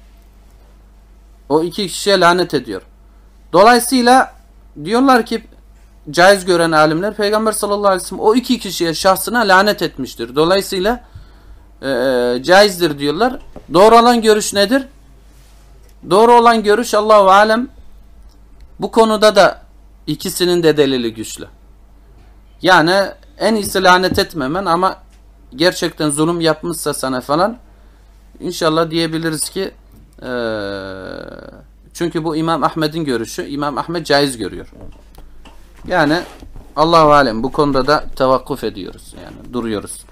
O iki kişiye lanet ediyor. Dolayısıyla diyorlar ki caiz gören alimler Peygamber sallallahu aleyhi ve sellem o iki kişiye, şahsına lanet etmiştir. Dolayısıyla caizdir diyorlar. Doğru olan görüş nedir? Doğru olan görüş Allahu alem, bu konuda da ikisinin de delili güçlü. Yani en iyisi lanet etmemen, ama gerçekten zulüm yapmışsa sana falan inşallah diyebiliriz ki çünkü bu İmam Ahmed'in görüşü. İmam Ahmed caiz görüyor. Yani Allahu alem bu konuda da tevakkuf ediyoruz. Yani duruyoruz.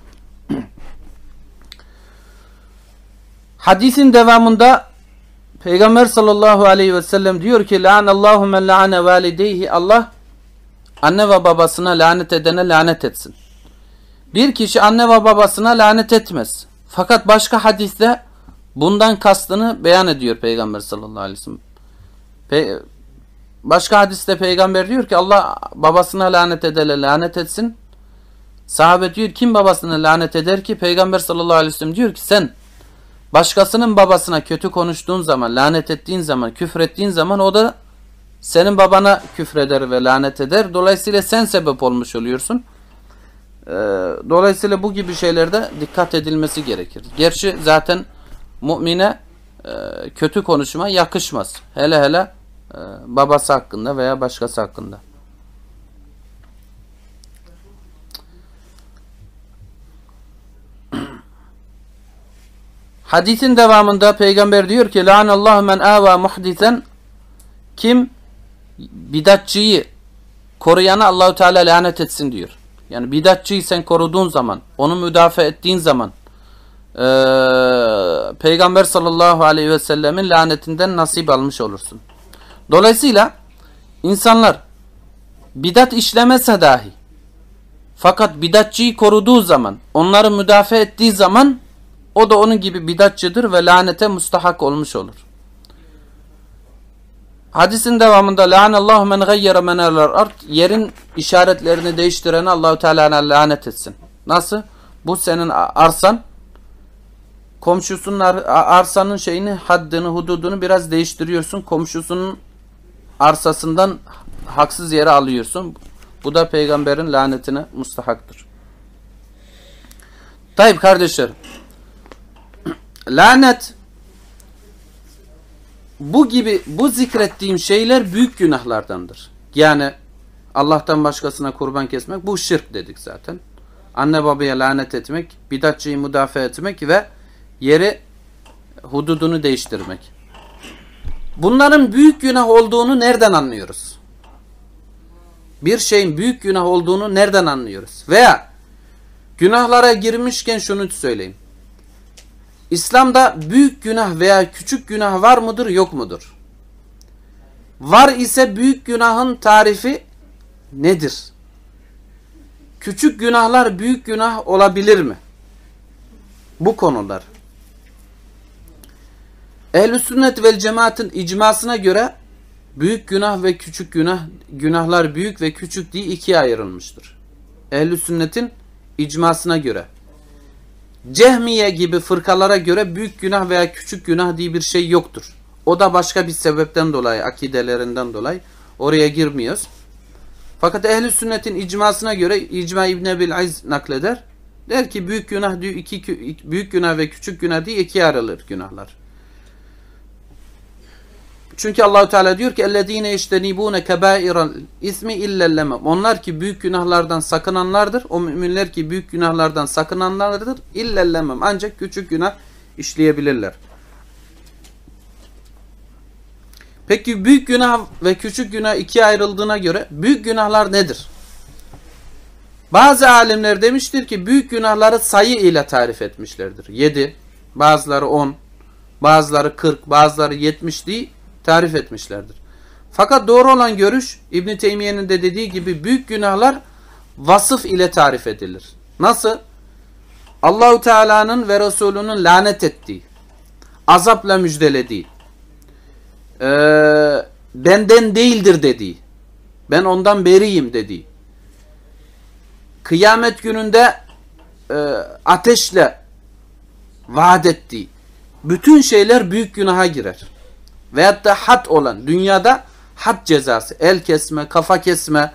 Hadisin devamında Peygamber sallallahu aleyhi ve sellem diyor ki la'anallahu men la'ane valideyhi, Allah anne ve babasına lanet edene lanet etsin. Bir kişi anne ve babasına lanet etmez. Fakat başka hadiste bundan kastını beyan ediyor Peygamber sallallahu aleyhi ve sellem. Başka hadiste Peygamber diyor ki Allah babasına lanet edene lanet etsin. Sahabe diyor kim babasına lanet eder ki? Peygamber sallallahu aleyhi ve sellem diyor ki sen başkasının babasına kötü konuştuğun zaman, lanet ettiğin zaman, küfrettiğin zaman o da senin babana küfreder ve lanet eder. Dolayısıyla sen sebep olmuş oluyorsun. Dolayısıyla bu gibi şeylerde dikkat edilmesi gerekir. Gerçi zaten mümine kötü konuşma yakışmaz. Hele hele babası hakkında veya başkası hakkında. Hadisin devamında Peygamber diyor ki La'anallahu men ava muhdisen, kim bidatçıyı koruyanı Allahu Teala lanet etsin diyor. Yani bidatçıyı sen koruduğun zaman, onu müdafaa ettiğin zaman Peygamber sallallahu aleyhi ve sellemin lanetinden nasip almış olursun. Dolayısıyla insanlar bidat işlemese dahi fakat bidatçıyı koruduğu zaman, onları müdafaa ettiği zaman o da onun gibi bidatçıdır ve lanete müstahak olmuş olur. Hadisin devamında la'anallahu men gayyara menarel ard, yerin işaretlerini değiştireni Allahu Teala lanet etsin. Nasıl? Bu senin arsan, komşusunun arsanın şeyini, haddini, hududunu biraz değiştiriyorsun. Komşusunun arsasından haksız yere alıyorsun. Bu da peygamberin lanetine mustahaktır. Tayyip kardeşler, lanet bu zikrettiğim şeyler büyük günahlardandır. Yani Allah'tan başkasına kurban kesmek, bu şirk dedik zaten. Anne babaya lanet etmek, bidatçıyı müdafaa etmek ve yeri, hududunu değiştirmek. Bunların büyük günah olduğunu nereden anlıyoruz? Bir şeyin büyük günah olduğunu nereden anlıyoruz? Veya günahlara girmişken şunu söyleyeyim. İslam'da büyük günah veya küçük günah var mıdır, yok mudur? Var ise büyük günahın tarifi nedir? Küçük günahlar büyük günah olabilir mi? Bu konular. Ehl-i sünnet vel cemaatın icmasına göre büyük günah ve küçük günahlar büyük ve küçük diye ikiye ayrılmıştır. Ehl-i sünnetin icmasına göre. Cehmiye gibi fırkalara göre büyük günah veya küçük günah diye bir şey yoktur. O da başka bir sebepten dolayı, akidelerinden dolayı oraya girmiyoruz. Fakat ehl-i sünnetin icmasına göre İcma İbn Ebil Aziz nakleder. Der ki büyük günah diyor, büyük günah ve küçük günah diye ikiye ayrılır günahlar. Çünkü Allahu Teala diyor ki ellezine yeştenibune kebairal ismi illellem. Onlar ki büyük günahlardan sakınanlardır. O müminler ki büyük günahlardan sakınanlardır. İllellem. Ancak küçük günah işleyebilirler. Peki büyük günah ve küçük günah ikiye ayrıldığına göre büyük günahlar nedir? Bazı alimler demiştir ki büyük günahları sayı ile tarif etmişlerdir. 7, bazıları 10, bazıları 40, bazıları 70 diye tarif etmişlerdir. Fakat doğru olan görüş İbn Teymiye'nin de dediği gibi büyük günahlar vasıf ile tarif edilir. Nasıl? Allahu Teala'nın ve Resulünün lanet ettiği, azapla müjdelediği, benden değildir dediği, ben ondan beriyim dediği, kıyamet gününde ateşle vaat ettiği, bütün şeyler büyük günaha girer. Veyahut da had olan, dünyada had cezası, el kesme, kafa kesme,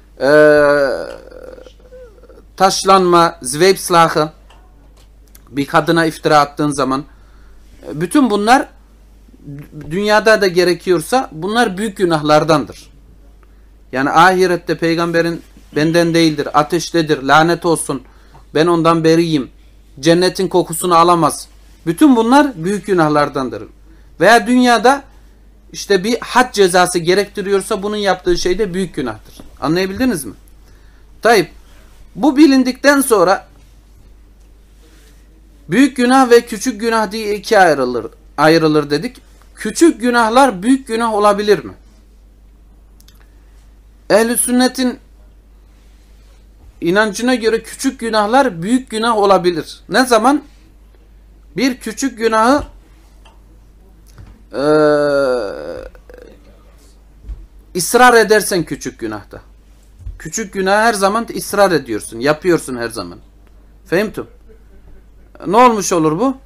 taşlanma, zweibslahı, bir kadına iftira attığın zaman, bütün bunlar dünyada da gerekiyorsa bunlar büyük günahlardandır. Yani ahirette peygamberin benden değildir, ateştedir, lanet olsun, ben ondan beriyim, cennetin kokusunu alamaz. Bütün bunlar büyük günahlardandır. Veya dünyada işte bir had cezası gerektiriyorsa bunun yaptığı şey de büyük günahtır. Anlayabildiniz mi? Tayyip, bu bilindikten sonra büyük günah ve küçük günah diye ikiye ayrılır dedik. Küçük günahlar büyük günah olabilir mi? Ehl-i sünnetin inancına göre küçük günahlar büyük günah olabilir. Ne zaman? Bir küçük günahı ısrar edersen küçük günahta. Küçük günah her zaman ısrar ediyorsun. Yapıyorsun her zaman. Fehimtum? Ne olmuş olur bu?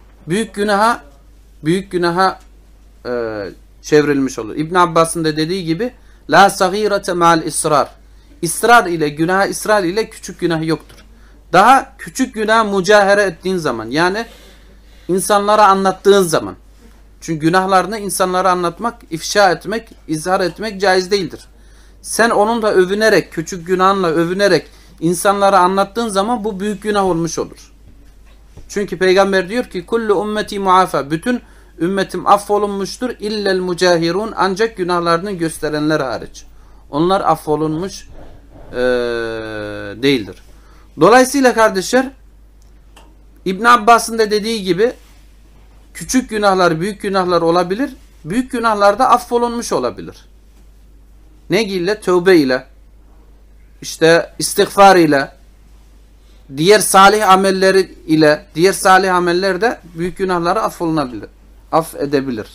Büyük günaha çevrilmiş olur. İbn Abbas'ın da dediği gibi la sagirete ma'al israr. İsrar ile günah, ısrar ile küçük günah yoktur. Daha küçük günah mücahara ettiğin zaman, yani insanlara anlattığın zaman. Çünkü günahlarını insanlara anlatmak, ifşa etmek, izhar etmek caiz değildir. Sen onunla övünerek, küçük günahınla övünerek insanlara anlattığın zaman bu büyük günah olmuş olur. Çünkü peygamber diyor ki kullu ümmeti muafa, bütün ümmetim affolunmuştur illel mücahirun, ancak günahlarını gösterenler hariç. onlar affolunmuş değildir. Dolayısıyla kardeşler, İbn Abbas'ın da dediği gibi küçük günahlar, büyük günahlar olabilir. Büyük günahlar da affolunmuş olabilir. Ne ile? Tövbe ile, işte istiğfar ile, diğer salih amelleri ile, diğer salih ameller de büyük günahları affolunabilir, affedebilir.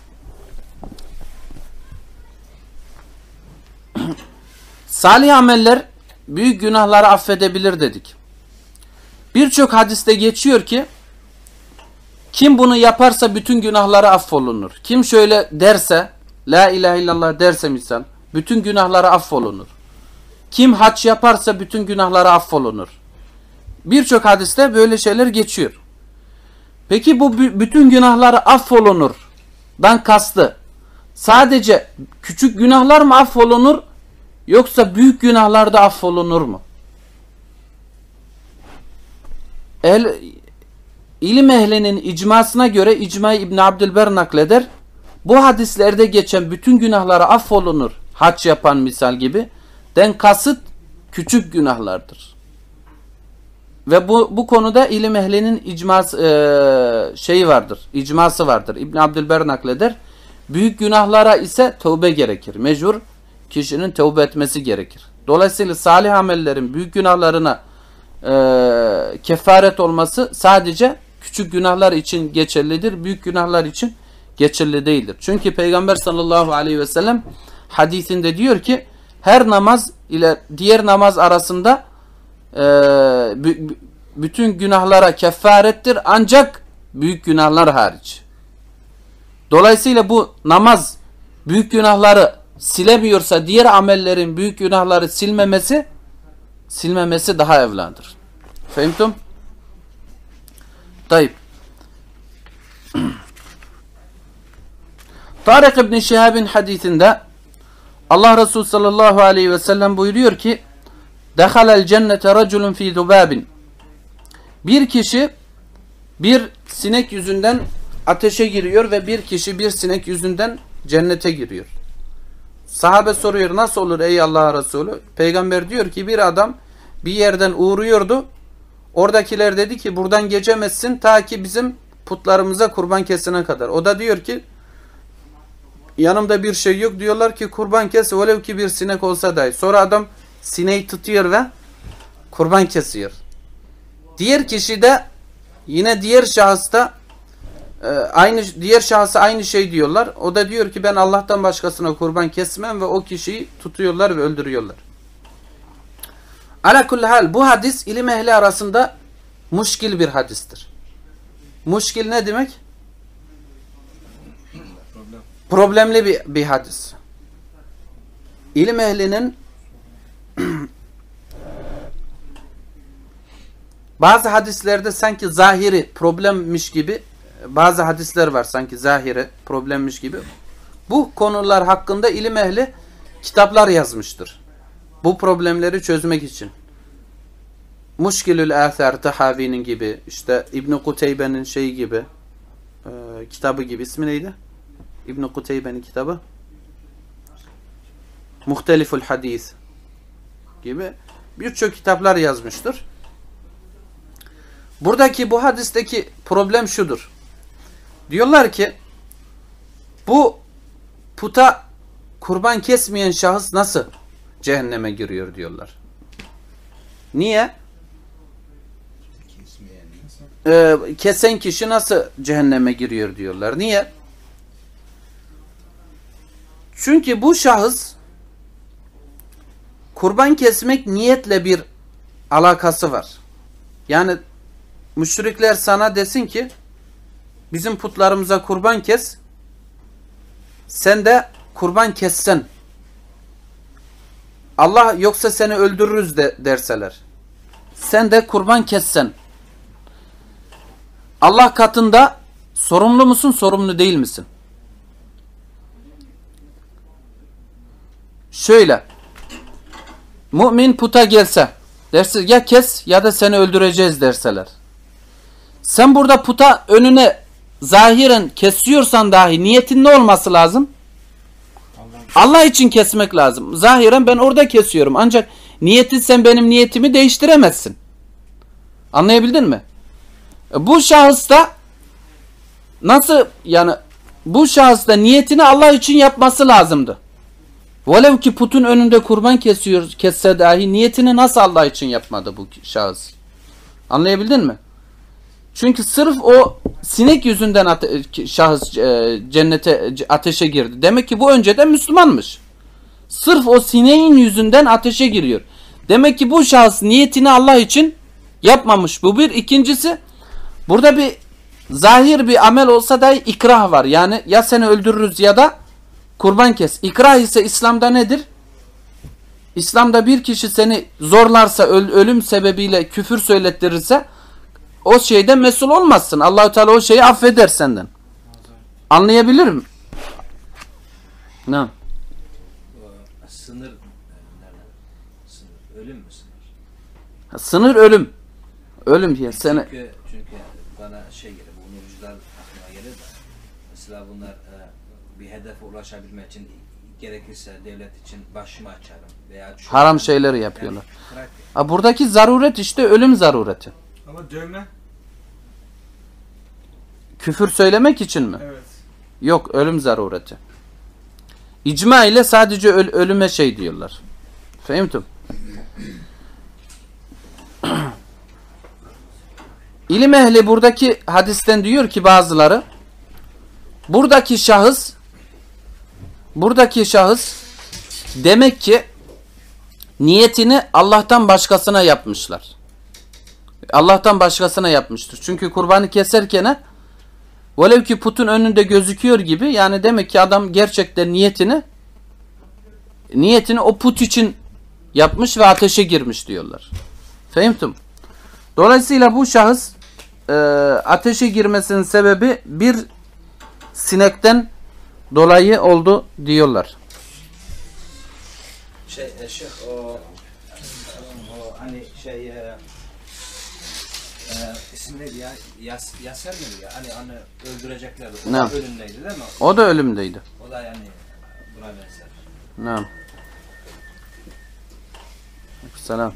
Salih ameller büyük günahları affedebilir dedik. Birçok hadiste geçiyor ki kim bunu yaparsa bütün günahları affolunur. Kim şöyle derse, la ilahe illallah derse misal, bütün günahları affolunur. Kim hac yaparsa bütün günahları affolunur. Birçok hadiste böyle şeyler geçiyor. Peki bu bütün günahları affolunurdan kastı sadece küçük günahlar mı affolunur, yoksa büyük günahlar da affolunur mu? İlim ehlinin icmasına göre, icmayı İbn Abdülber nakleder, bu hadislerde geçen bütün günahları affolunur, hac yapan misal gibi den kasıt küçük günahlardır. Ve bu konuda ilim ehlinin icması vardır, icması vardır. İbn Abdülber nakleder. Büyük günahlara ise tövbe gerekir. Mecbur kişinin tövbe etmesi gerekir. Dolayısıyla salih amellerin büyük günahlarına kefaret olması sadece küçük günahlar için geçerlidir. Büyük günahlar için geçerli değildir. Çünkü Peygamber sallallahu aleyhi ve sellem hadisinde diyor ki her namaz ile diğer namaz arasında bütün günahlara kefarettir, ancak büyük günahlar hariç. Dolayısıyla bu namaz büyük günahları silemiyorsa diğer amellerin büyük günahları silmemesi daha evladır. Fehimtum? Tayyip. Tarık İbn Şihab'in hadisinde Allah Resulü sallallahu aleyhi ve sellem buyuruyor ki "Dehalel cennete raculun fi zubabin." Bir kişi bir sinek yüzünden ateşe giriyor ve bir kişi bir sinek yüzünden cennete giriyor. Sahabe soruyor, nasıl olur ey Allah Resulü? Peygamber diyor ki bir adam bir yerden uğruyordu. Oradakiler dedi ki buradan geçemezsin ta ki bizim putlarımıza kurban kesene kadar. O da diyor ki yanımda bir şey yok. Diyorlar ki kurban kes, velev ki bir sinek olsa dahi. Sonra adam sineği tutuyor ve kurban kesiyor. Diğer kişi de yine diğer şahısta diğer şahısa aynı şey diyorlar. O da diyor ki ben Allah'tan başkasına kurban kesmem ve o kişiyi tutuyorlar ve öldürüyorlar. Ala kulli hal, bu hadis ilim ehli arasında muşkil bir hadistir. Muşkil ne demek? Problemli bir hadis. İlim ehlinin bazı hadislerde sanki zahiri problemmiş gibi, bazı hadisler var sanki zahiri problemmiş gibi. Bu konular hakkında ilim ehli kitaplar yazmıştır. Bu problemleri çözmek için. Muşkilül Âthâr Tahavi'nin gibi, işte İbn-i Kuteybe'nin şeyi gibi, kitabı gibi. İsmi neydi? İbn-i Kuteybe'nin kitabı. Muhteliful Hadis gibi birçok kitaplar yazmıştır. Buradaki bu hadisteki problem şudur. Diyorlar ki bu puta kurban kesmeyen şahıs nasıl cehenneme giriyor diyorlar. Niye? Kesen kişi nasıl cehenneme giriyor diyorlar. Niye? Çünkü bu şahıs kurban kesmek niyetle bir alakası var. Yani müşrikler sana desin ki bizim putlarımıza kurban kes, sen de kurban kessen Allah yoksa seni öldürürüz derseler. Sen de kurban kessen Allah katında sorumlu musun, sorumlu değil misin? Şöyle, mümin puta gelse derse ya kes ya da seni öldüreceğiz derseler. Sen burada puta önüne zahiren kesiyorsan dahi niyetin ne olması lazım? Allah için kesmek lazım. Zahiren ben orada kesiyorum. Ancak niyetin sen benim niyetimi değiştiremezsin. Anlayabildin mi? Bu şahısta nasıl yani bu şahısta niyetini Allah için yapması lazımdı. Velev ki putun önünde kurban kesse dahi niyetini nasıl Allah için yapmadı bu şahıs? Anlayabildin mi? Çünkü sırf o sinek yüzünden şahıs cennete ateşe girdi. Demek ki bu önceden Müslümanmış. Sırf o sineğin yüzünden ateşe giriyor. Demek ki bu şahıs niyetini Allah için yapmamış. Bu bir. İkincisi burada bir zahir bir amel olsa da ikrah var. Yani ya seni öldürürüz ya da kurban kes. İkrah ise İslam'da nedir? İslam'da bir kişi seni zorlarsa, ölüm sebebiyle küfür söylettirirse o şeyden mesul olmazsın. Allah-u Teala o şeyi affeder senden. Anlayabilir mi? Ne? Sınır nereden? Sınır ölüm mü sınır? Sınır ölüm. Ölüm diye seni. Çünkü bana şey gelir, bu nurcular aklıma gelir de mesela bunlar bir hedefe ulaşabilmek için gerekirse devlet için başımı açarım veya Haram şeyleri yapıyorlar. Yani, buradaki zaruret işte ölüm zarureti. Ama dövme? Küfür söylemek için mi? Evet. Yok, ölüm zarureti. İcma ile sadece ölüme şey diyorlar. Fehimtum. İlim ehli buradaki hadisten diyor ki bazıları buradaki şahıs demek ki niyetini Allah'tan başkasına yapmışlar. Allah'tan başkasına yapmıştır. Çünkü kurbanı keserken velev ki putun önünde gözüküyor gibi, yani demek ki adam gerçekten niyetini o put için yapmış ve ateşe girmiş diyorlar. Fehimtum. Dolayısıyla bu şahıs ateşe girmesinin sebebi bir sinekten dolayı oldu diyorlar. O hani isim neydi ya? Yaser miydi ya? Hani öldüreceklerdi. O da ölümdeydi değil mi? O da ölümdeydi. O da yani buna benzer. Naam. Selam.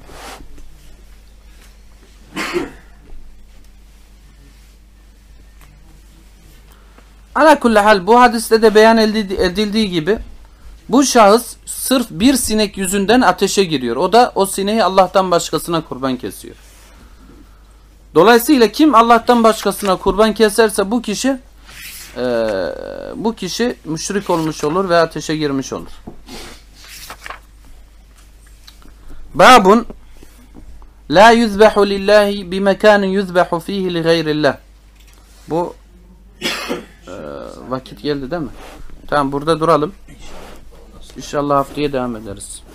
Ala kulli hal bu hadiste de beyan edildiği gibi bu şahıs sırf bir sinek yüzünden ateşe giriyor. O da o sineği Allah'tan başkasına kurban kesiyor. Dolayısıyla kim Allah'tan başkasına kurban keserse bu kişi müşrik olmuş olur ve ateşe girmiş olur. Babun la yuzbahu lillahi bi mekanin yuzbahu fihi li gayrillah. Bu vakit geldi değil mi? Tamam, burada duralım. İnşallah haftaya devam ederiz.